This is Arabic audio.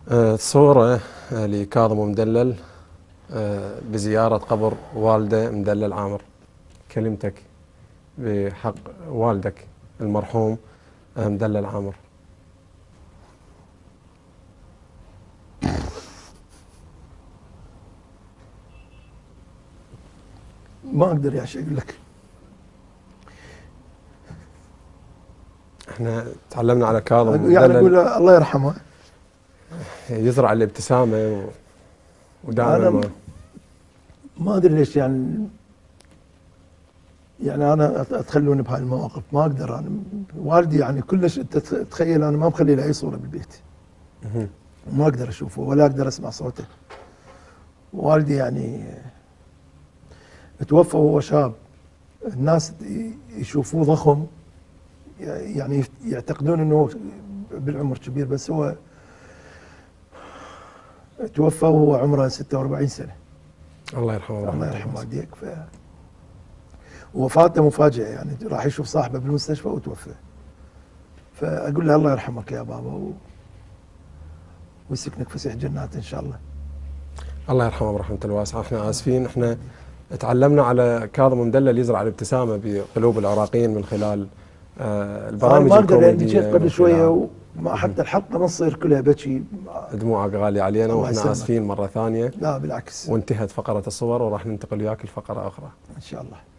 صورة لكاظم مدلل بزيارة قبر والده مدلل عامر. كلمتك بحق والدك المرحوم مدلل عامر. ما اقدر يا شيخ اقول لك. احنا تعلمنا على كاظم يعني اقول مدلل الله يرحمه. يزرع الابتسامة ودائما انا ما ما ادري ليش يعني انا اتخلوني بهاي المواقف، ما اقدر. انا والدي يعني كلش، انت تخيل انا ما مخلي له اي صوره بالبيت، ما اقدر اشوفه ولا اقدر اسمع صوته. والدي يعني توفى وهو شاب، الناس يشوفوه ضخم، يعني يعتقدون انه بالعمر كبير، بس هو توفى وهو عمره 46 سنه. الله يرحمه الله ورحمة يرحم الله. والديك. وفاته مفاجئه، يعني راح يشوف صاحبه بالمستشفى وتوفى. فاقول له الله يرحمك يا بابا ويسكنك فسيح جنات ان شاء الله. الله يرحمه برحمة الواسعة. احنا اسفين، احنا تعلمنا على كاظم مدلل يزرع الابتسامة بقلوب العراقيين من خلال انا البرامج ما اقدر، لان جيت الكوميدية، قبل من خلال شويه وما حتى الحلقه ما تصير كلها بكي. دموعك غالية علينا، الله واحنا يسلمك. اسفين مرة ثانية. لا بالعكس، وانتهت فقرة الصور وراح ننتقل وياك لفقرة أخرى ان شاء الله.